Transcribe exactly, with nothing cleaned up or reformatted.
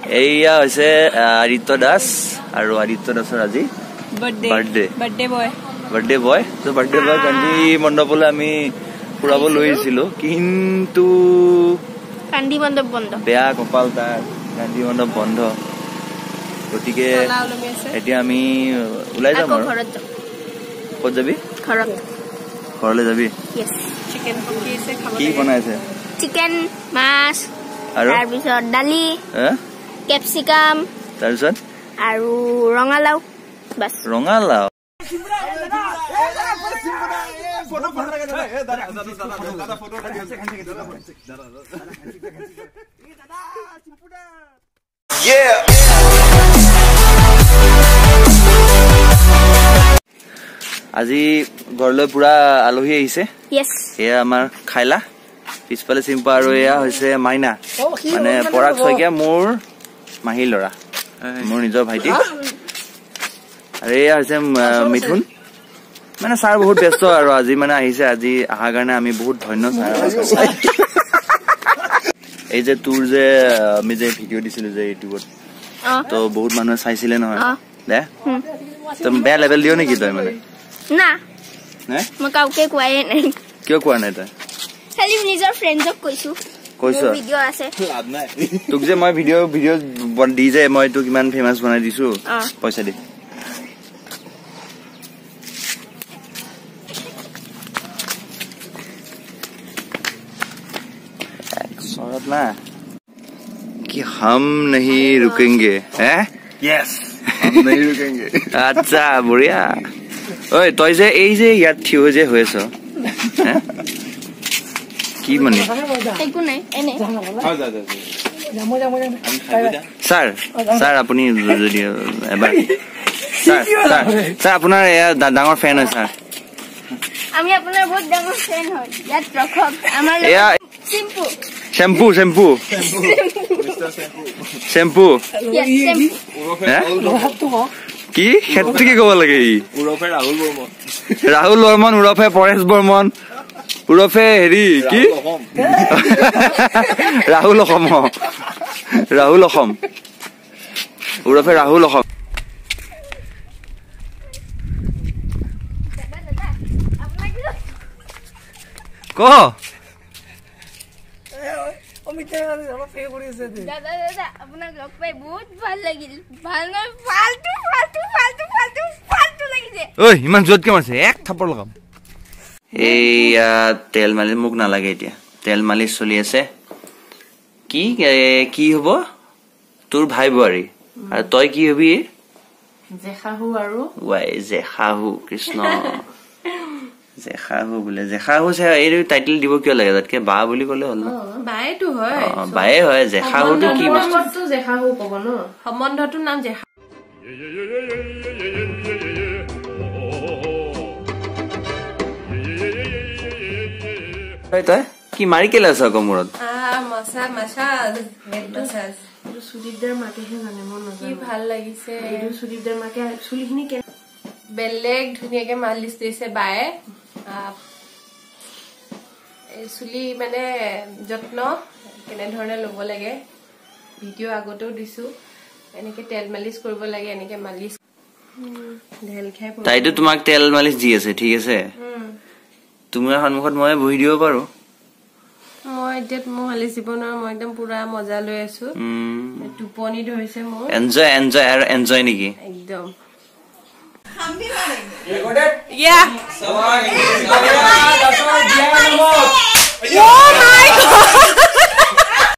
এইয়া হৈছে আদিত্য দাস আৰু আদিত্য দাসৰ আজি birthday birthday birthday boy birthday boy তো বাৰ্থডে বয় গান্ধী মণ্ডপলৈ আমি ফুৰাব লৈছিলো কিন্তু গান্ধী মণ্ডপ বন্ধ বেয়া কপাল তাৰ গান্ধী মণ্ডপ বন্ধ গতিকে এতিয়া আমি ওলাই যাম আৰু ঘৰত যাম ক'ত যাবি ঘৰত ঘৰলৈ যাবি ইয়েছ চিকেন পকিছে খাব কি বনাইছে চিকেন মাছ আৰু তাৰ পিছত দালি হে ক্যাপসিকাম তাৰ পিছত আৰু ৰঙালাও বাস ৰঙালাও আজি ঘৰলৈ পুৰা আলহী আহিছে এয়া আমাৰ খাইলা পিছফালে চিম্পা আৰু এয়া হৈছে মাইনা মানে পৰাগ শইকীয়া মোৰ মাহী ল'ৰা মোৰ নিজৰ ভাইটি আৰু এয়া হৈছে মিথুন মানে ছাৰ বহুত ব্যস্ত আৰু আজি মানে আহিছে আজি অহাৰ কাৰণে আমি বহুত ধন্য ছাৰ এই যে তোৰ যে আমি যে ভিডিঅ' দিছিলো যে ইউটিউবত তো বহুত মানুহে চাইছিলে নহয় দে তই বেয়া লেভেল দিয় নেকি তই মানে না মই কাউকে কোৱাই নাই কিয় কোৱা নাই তই খালি নিজৰ ফ্ৰেণ্ডক কৈছো কৈছো ভিডিঅ' আছে লাভ নাই তোক যে মই ভিডিঅ' ভিডিঅ' দি যে মই তোক ইমান ফেমাস বনাই দিছো পইচা দি सौरभ ना कि हम नहीं रुकेंगे हैं यस हम नहीं रुकेंगे अच्छा बढ़िया ओए तय जे এই যে ইয়াত থিও যে হয়েছ हैं কি মানে একো নাই এনে হ্যাঁ যা যা যামো যামো স্যার স্যার আপনি যদি এবাৰ স্যার স্যার স্যার আপোনাৰ এয়া ডাঙৰ ফ্যান হয় স্যার আমি আপোনাৰ বহুত ডাঙৰ ফ্যান হয় ইয়াত ৰখক আমাৰ এয়া সিম্পু শ্যাম্পু শ্যাম্পু শ্যাম্পু কি ক্ষেত্রে কি কব লাগে উৰফে ৰাহুল বৰ্মন ৰাহুল বৰ্মন উৰফে পৰেশ বৰ্মন উৰফে হেৰি কি ৰাহুল অসম ৰাহুল অসম উৰফে ৰাহুল অসম ক দাদা দাদা আপোনাক লগ পাই বহুত ভাল লাগিল ভাল নহয় ফালতু ফালতু ফালতু ফালতু ফালতু লাগিছে ঐ ইমান জোৰকে মাৰছে এক থাপৰ লগাম এইয়া তেল মালিচ মোক নালাগে এতিয়া তেল মালিচ চলি আছে কি কি হ'ব তোৰ ভাই বোৱাৰী আৰু তই কি হবি জেখাহু আৰু ৱাই জেখাহু কৃষ্ণ জেখাহু বোলে জেখাহু এই টাইটেল দিব কিয় লাগে তাতকে বা বুলি ক'লে হ'ল বায়েটো হয় বায়ে হয় জেখাহুটো কি বস্তু জেখাহু ক'ব ন সম্বন্ধটোৰ নাম জেখা তই কি মাৰি কেলে আছ আকৌ মূৰত মছা মাছাজ হেড মাছাজ সুদীপদাৰ মাকেহে জানে মই নাজানো কি ভাল লাগিছে এইটো সুদীপদাৰ মাকে চুলিখিনি বেলেগ ধুনীয়াকে মালিচ দিছে বায়ে চুলি মানে যত্ন কেনেধৰণে ল'ব লাগে ভিডিঅ' আগতেও দিছো এনেকে তেল মালিচ কৰিব লাগে এনেকে মালিচ ঢেল খাই তাইতো তোমাক তেল মালিচ দি আছে ঠিক আছে তোমাৰ সন্মুখত মই বহি দিব পাৰো মই এতিয়া মই মালিচ দিব নোৱাৰো মই একদম পুৰা মজা লৈ আছো টোপনি ধৰিছে মোৰ এনজয় এনজয় আৰু এনজয় নেকি একদম हम भी मारेंगे recorded yeah